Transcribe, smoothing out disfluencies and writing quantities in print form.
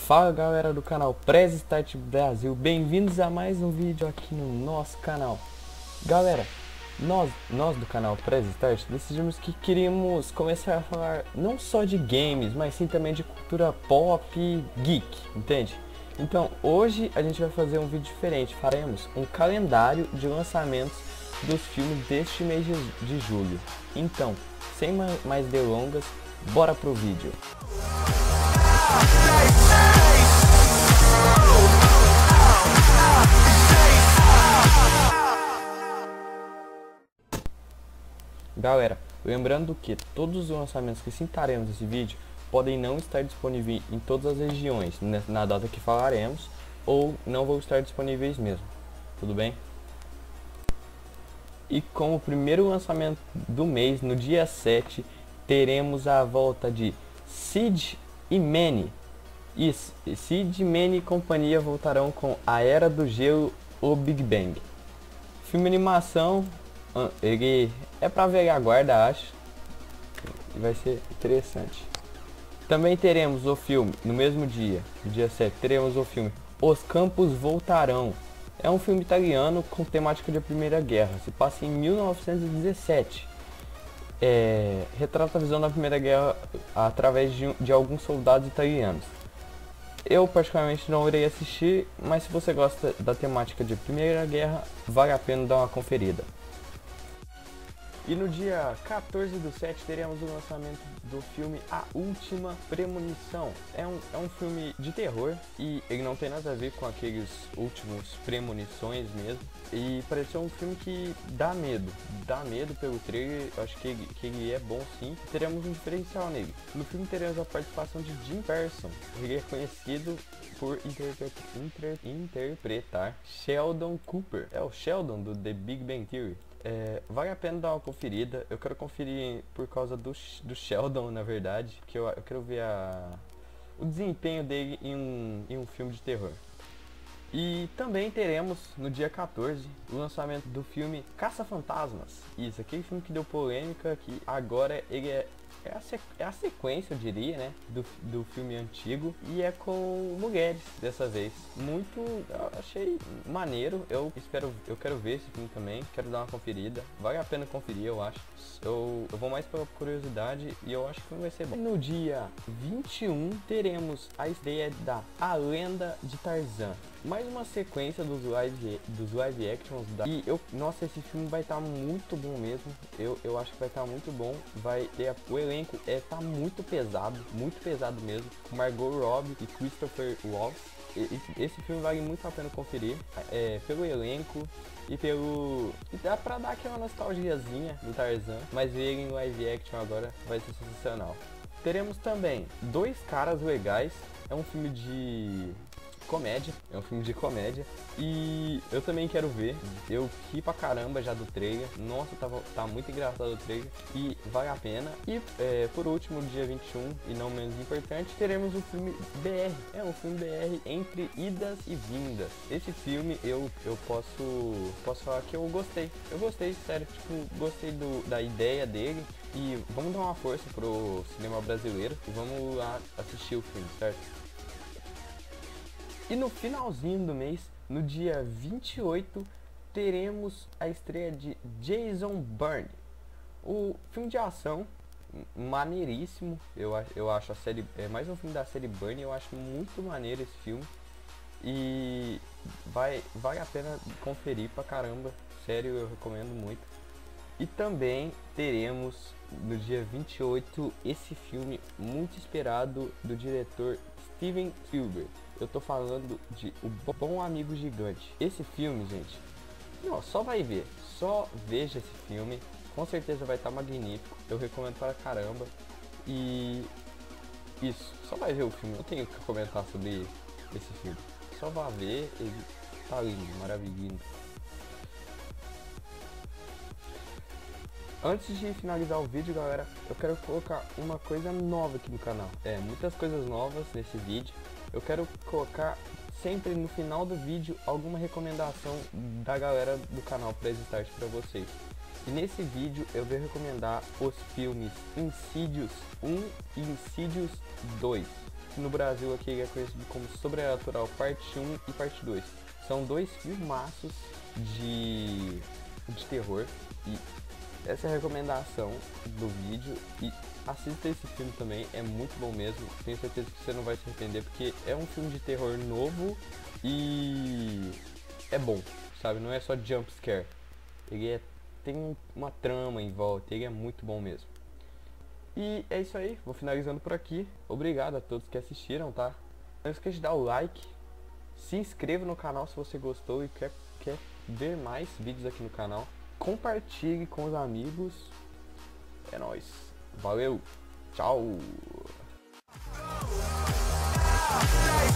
Fala galera do canal Prez Start Brasil, bem-vindos a mais um vídeo aqui no nosso canal. Galera, nós do canal Prez Start decidimos que queríamos começar a falar não só de games, mas sim também de cultura pop e geek, entende? Então hoje a gente vai fazer um vídeo diferente, faremos um calendário de lançamentos dos filmes deste mês de julho. Então, sem mais delongas, bora pro vídeo. Galera, lembrando que todos os lançamentos que citaremos nesse vídeo podem não estar disponíveis em todas as regiões na data que falaremos, ou não vão estar disponíveis mesmo, tudo bem? E como primeiro lançamento do mês, no dia 7, teremos a volta de Sid e Manny. Isso, Sid, Manny e companhia voltarão com A Era do Gelo, o Big Bang. Filme animação, ele é pra velha guarda, acho, e vai ser interessante. Também teremos o filme, no mesmo dia, no dia 7, teremos o filme Os Campos Voltarão. É um filme italiano com temática de Primeira Guerra, se passa em 1917. Retrata a visão da Primeira Guerra através de alguns soldados italianos. Eu particularmente não irei assistir, mas se você gosta da temática de Primeira Guerra, vale a pena dar uma conferida. E no dia 14 do 7 teremos o lançamento do filme A Última Premonição. É um filme de terror e ele não tem nada a ver com aqueles últimos premonições mesmo. E pareceu um filme que dá medo pelo trailer. Eu acho que ele é bom sim. Teremos um diferencial nele. No filme teremos a participação de Jim Parsons. Ele é conhecido por interpretar Sheldon Cooper. É o Sheldon do The Big Bang Theory. Vale a pena dar uma conferida. Eu quero conferir por causa do Sheldon, na verdade, que eu quero ver o desempenho dele em um filme de terror. E também teremos no dia 14 o lançamento do filme Caça-Fantasmas. Isso, aquele filme que deu polêmica, que agora ele é a sequência, eu diria, né, do filme antigo, e é com mulheres dessa vez. Eu achei maneiro. Eu quero ver esse filme também, quero dar uma conferida. Vale a pena conferir, eu acho. Eu vou mais pela curiosidade e eu acho que o filme vai ser bom. No dia 21 teremos a estreia da A Lenda de Tarzan. Mais uma sequência dos live actions nossa, esse filme vai estar muito bom mesmo. Eu acho que vai estar muito bom. O elenco tá muito pesado mesmo, com Margot Robbie e Christopher Waltz. Esse filme vale muito a pena conferir, pelo elenco e dá pra dar aquela nostalgiazinha do Tarzan, mas ver ele em live action agora vai ser sensacional. Teremos também Dois Caras Legais. É um filme de comédia, e eu também quero ver. Eu ri pra caramba já do trailer. Nossa, tá muito engraçado o trailer e vale a pena. E por último, no dia 21 e não menos importante, teremos o filme BR. É um filme BR Entre Idas e Vindas. Esse filme eu posso falar que eu gostei, sério, tipo, gostei da ideia dele. E vamos dar uma força pro cinema brasileiro e vamos lá assistir o filme, certo? E no finalzinho do mês, no dia 28, teremos a estreia de Jason Bourne. O filme de ação, maneiríssimo. Eu acho a série, mais um filme da série Bourne. Eu acho muito maneiro esse filme. E vale a pena conferir pra caramba. Sério, eu recomendo muito. E também teremos no dia 28 esse filme muito esperado do diretor Steven Spielberg. Eu tô falando de O Bom Amigo Gigante. Esse filme, gente, só veja esse filme. Com certeza vai estar magnífico. Eu recomendo para caramba. E isso, só vai ver o filme. Eu tenho que comentar sobre esse filme. Só vá ver, ele tá lindo, maravilhoso. Antes de finalizar o vídeo, galera, eu quero colocar uma coisa nova aqui no canal. Muitas coisas novas nesse vídeo. Eu quero colocar sempre no final do vídeo alguma recomendação da galera do canal Prez Start para vocês. E nesse vídeo eu vou recomendar os filmes Insidious 1 e Insidious 2. que no Brasil aqui ele é conhecido como Sobrenatural Parte 1 e Parte 2. São dois filmaços de terror e essa é a recomendação do vídeo. E assista esse filme também, é muito bom mesmo. Tenho certeza que você não vai se arrepender, porque é um filme de terror novo e é bom, sabe? Não é só jump scare. Tem uma trama em volta, ele é muito bom mesmo. E é isso aí, vou finalizando por aqui. Obrigado a todos que assistiram, tá? Não esqueça de dar o like, se inscreva no canal se você gostou e quer ver mais vídeos aqui no canal. Compartilhe com os amigos. É nóis. Valeu. Tchau.